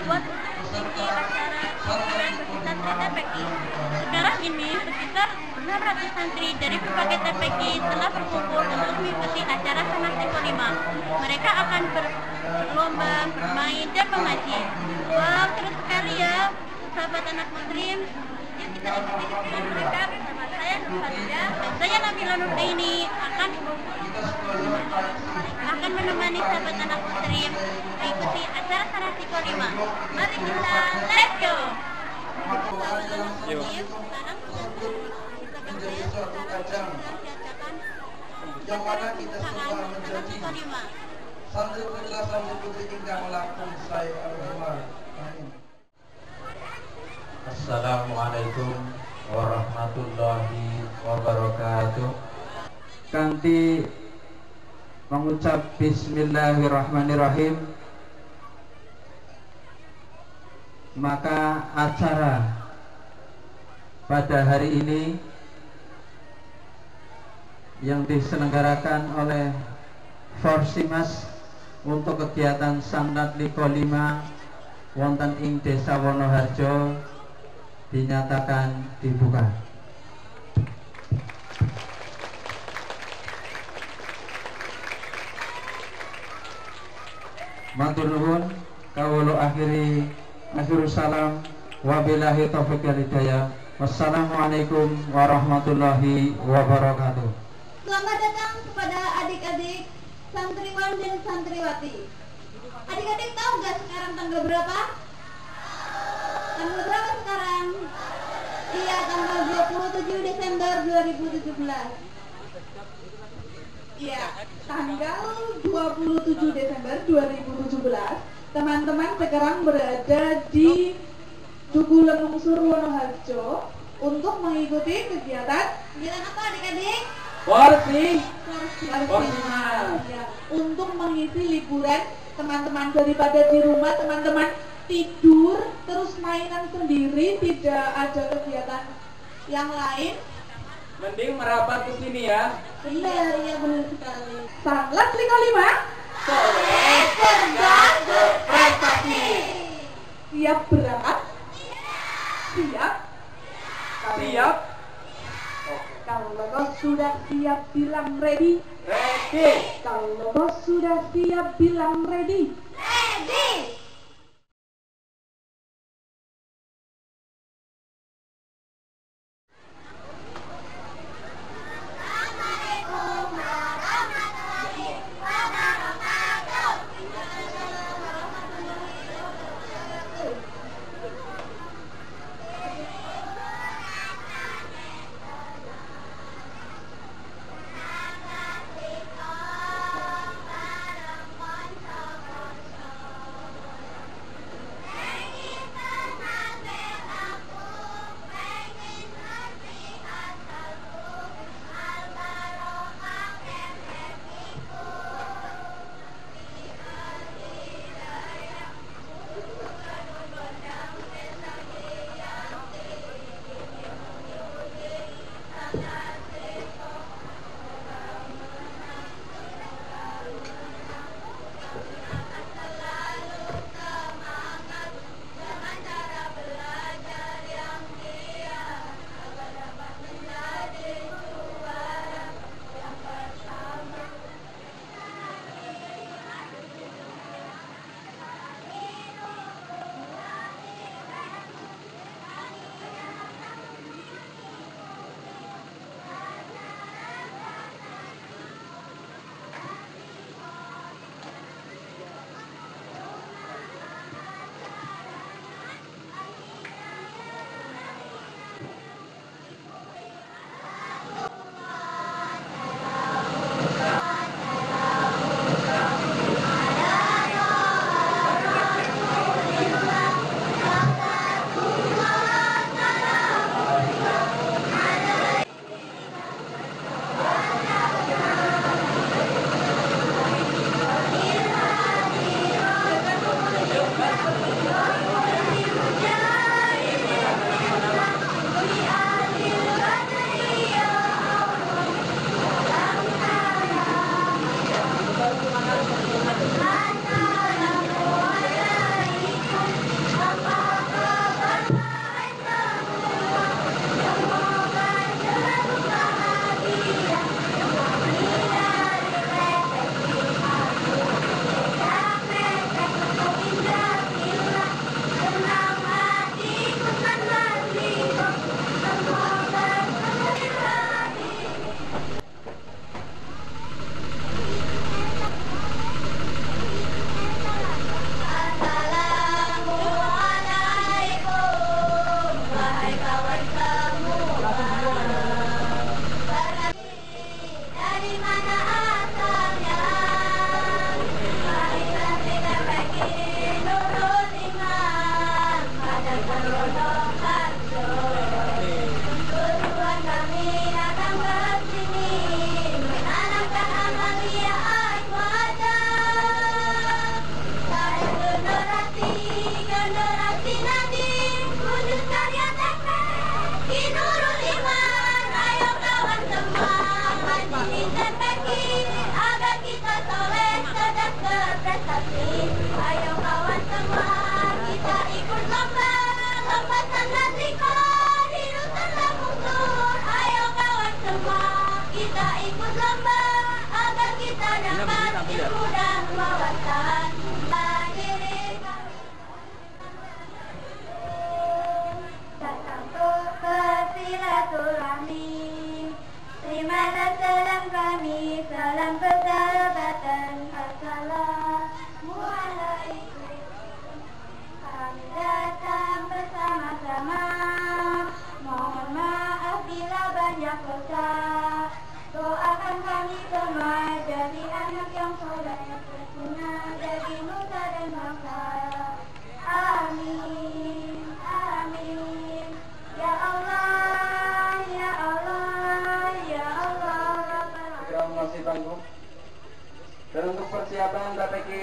buat isi acara hiburan bersisantri TPQ. Sekarang ini sekitar 600 santri dari berbagai TPQ telah berkumpul untuk mengikuti acara Sanak Ciko 5. Mereka akan berlomba, bermain, dan mengaji. Wow, seru sekali ya, sahabat anak muslim. Yuk kita ikuti dengan mereka bersama saya Nur Fadila dan saya Nabila Nurdaini akan menemani sahabat anak muslim mengikuti acara Sanak Ciko 5. Mari kita let's go. Sahabat anak muslim, sekarang yang mana kita semua menjadi santri putra santri putri ingkang langkung saya al-Umar. Assalamualaikum warahmatullahi wabarakatuh. Kanthi mengucap bismillahirrahmanirrahim, maka acara pada hari ini yang diselenggarakan oleh Forsimas untuk kegiatan Sanak Ciko 5 wonten ing Desa Wonoharjo dinyatakan dibuka. Matur nuwun, kawula akhirul salam, wabillahi taufiq wal hidayah. Wassalamualaikum warahmatullahi wabarakatuh. Selamat datang kepada adik-adik santriwan dan santriwati. Adik-adik tahu nggak sekarang tanggal berapa? Tanggal berapa sekarang? Iya, tanggal 27 Desember 2017. Iya, tanggal 27 Desember 2017. Teman-teman sekarang berada di Tugu Lemungsur Wonoharjo untuk mengikuti kegiatan apa adik-adik? Forsimas. Ya, untuk mengisi liburan teman-teman, daripada di rumah teman-teman tidur terus mainan sendiri, tidak ada kegiatan yang lain, Mending merapat ke sini ya. benar ya, benar sekali. Sanak Ciko 5 Soleh, cerdas, berprestasi. siap berangkat? Siap? Siap. Kalau bos sudah siap bilang ready. Ready. Kalau bos sudah siap bilang ready. ready.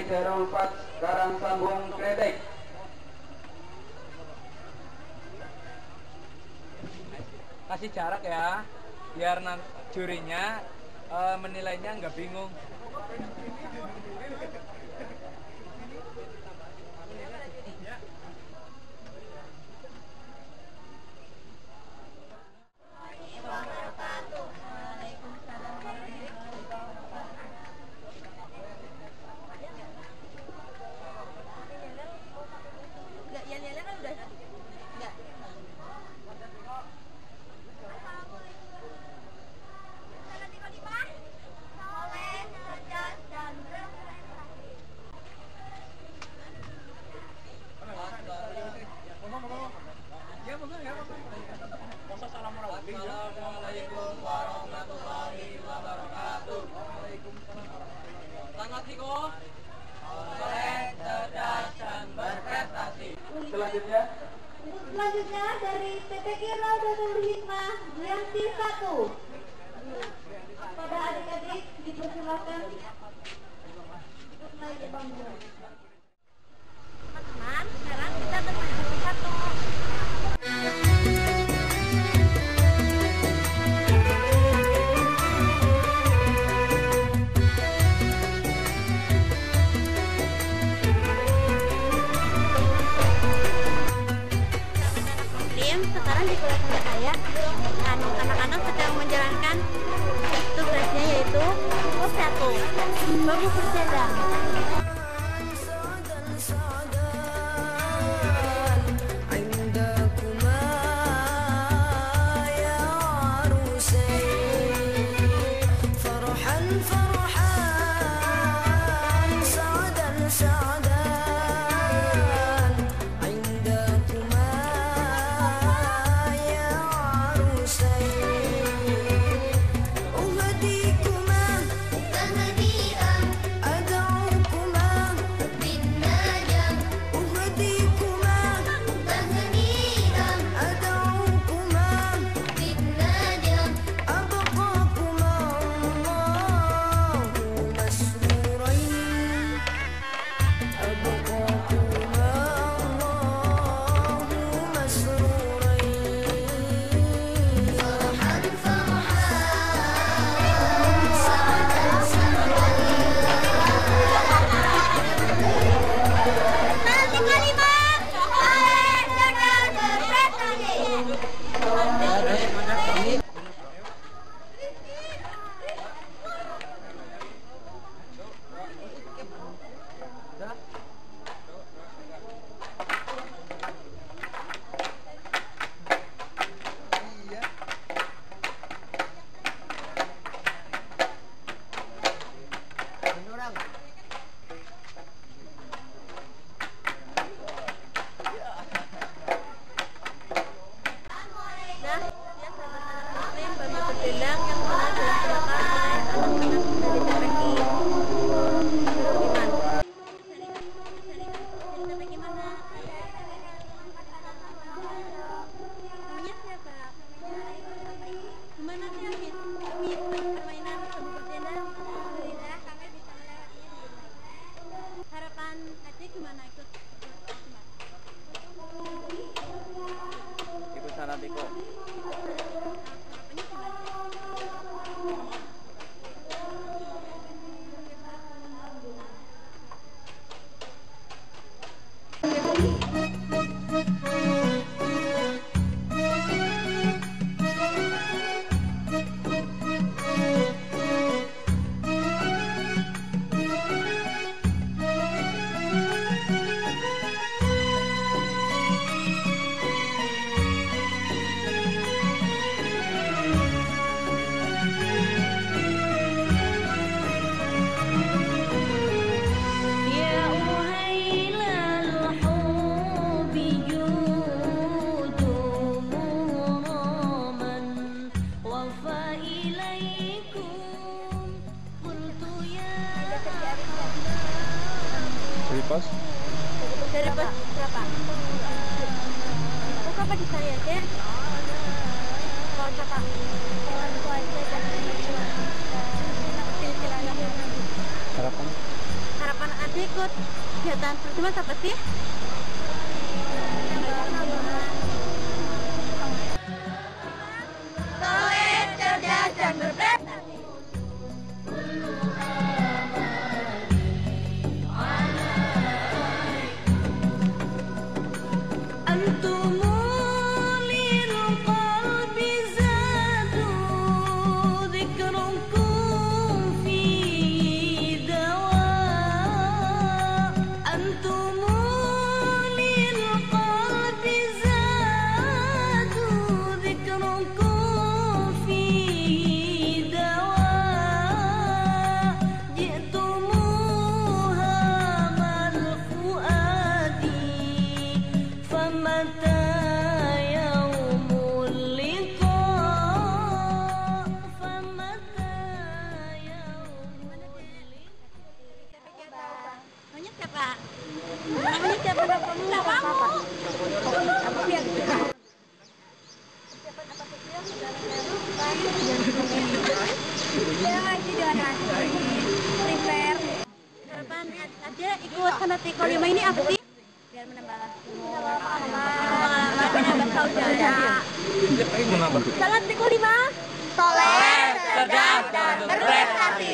Darul Fat Karangsambung Kretek. Kasih jarak ya, biar nanti jurinya menilainya nggak bingung. Assalamualaikum warahmatullahi wabarakatuh. Sangat Riko, soleh, cerdas, dan berprestasi. Selanjutnya dari PTG Raudatul Hikmah Yanti 1. Pada adik-adik dipersilakan untuk naik ke panggung. Teman-teman, sekarang kita bermain satu. Sekarang di kelas saya, anak-anak sedang menjalankan tugasnya yaitu bab 1, babu bercadang. pos? Dari pos berapa? Buka apa di sana aja? Kalau kata aku aja silsilah Harapan? harapan Ade ikut kegiatan pertemuan apa sih? Soleh, cerdas, dan berprestasi. Ada ikut Sanatiko 5 ini apa sih? Biar menambah pengalaman, menambah saudara. Sanatiko 5 soleh, cerdas, dan berprestasi.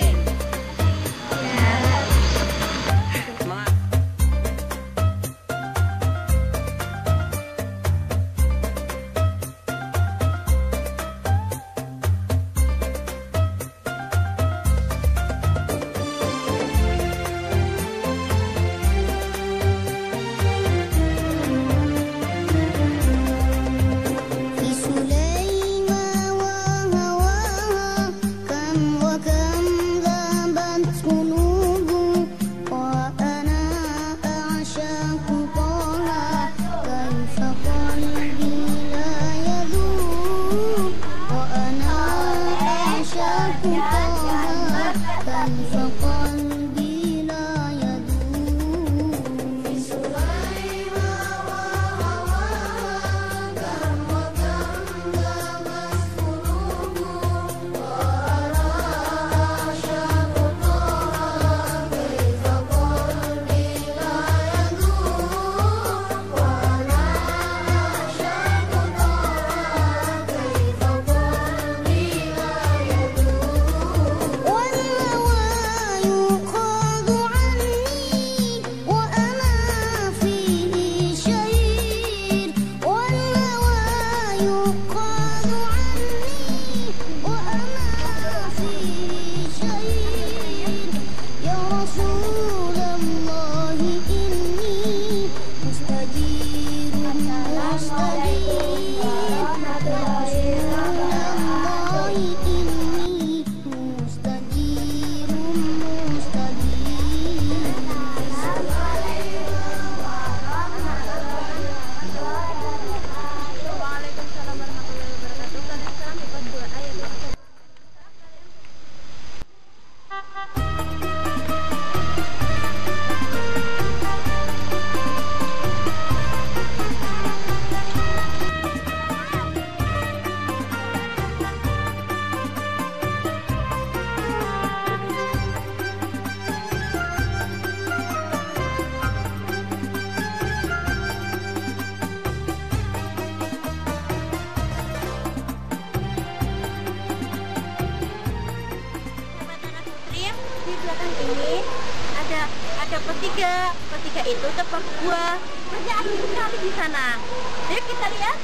Petiga itu tepat gua kerjaan sekali di sana. Yuk kita lihat.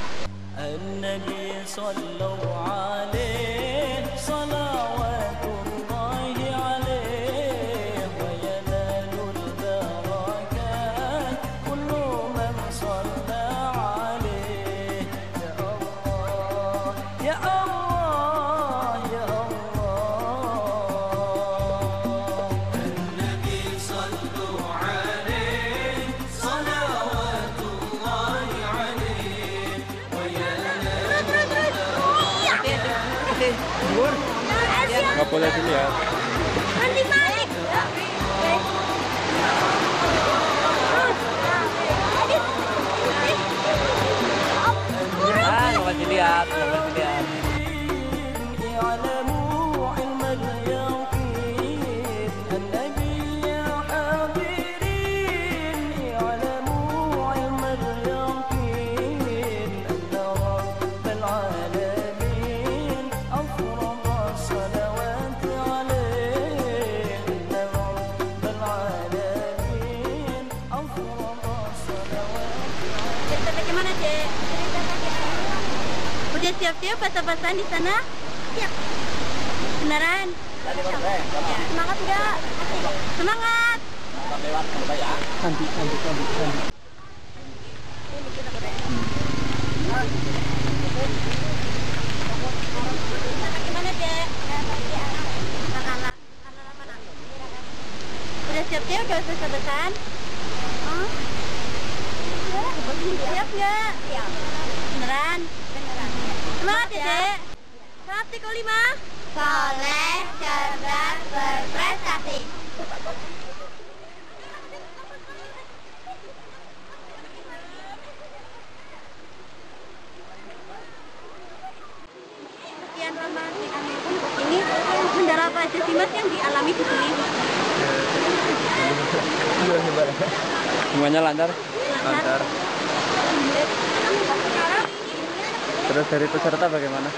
An-Nabi sallallahu alaihi salawatullahi alaihi wa yanalul barakat kullu man shalla alaihi ya Allah ya Allah ya Allah. An-Nabi sallallahu alaihi salawatullahi alaihi wa Nggak boleh dilihat. Nanti balik. Nggak boleh dilihat, nggak boleh dilihat. يعلموا علم اليقين النبي يا حبيب Dek. Udah siap-siap basah-basahan di sana? Siap. Beneran? Semangat enggak? Semangat. Nanti. Gimana, Dek? Anak-anak mana? Udah siap-siap udah basah-basahan? Siap nggak? Siap. Beneran? Beneran. Semangat ya, Dek. Semangat Tiko 5. Soleh, cerdas, berprestasi. Sekian lama ini kendala apa aja sih Mas yang dialami di sini? Semuanya lancar? Lancar. Terus dari peserta bagaimana?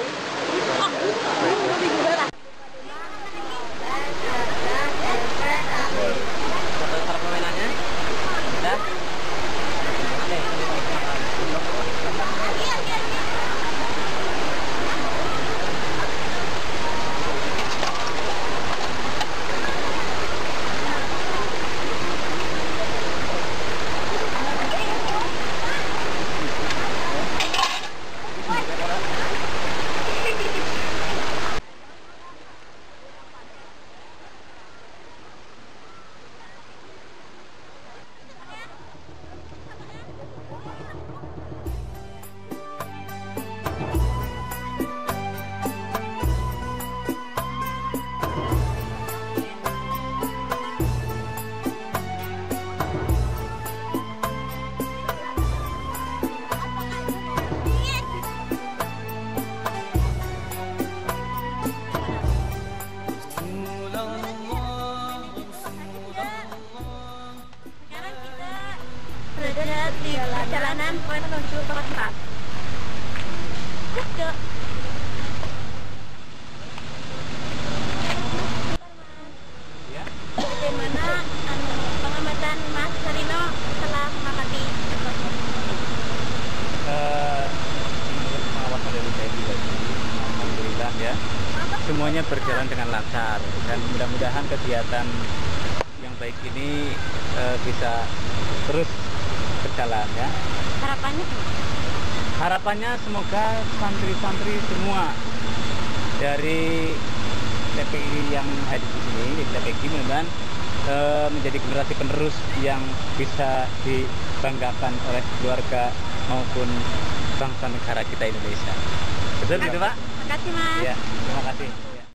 Daftar permainannya? Udah? Berada di perjalanan menuju ke tempat. Yuk. Bagaimana pengamatan Mas Sarino setelah mengamati? Menurut pengawasan dari TNI tadi, alhamdulillah ya, semuanya berjalan dengan lancar dan mudah-mudahan kegiatan yang baik ini bisa terus berjalan ya. Harapannya? Harapannya semoga santri-santri semua dari TPI yang hadir di sini, di TPI mudah-mudahan menjadi generasi penerus yang bisa dibanggakan oleh keluarga maupun bangsa negara kita Indonesia. Betul itu Pak? Terima kasih Mas. Ya, terima kasih.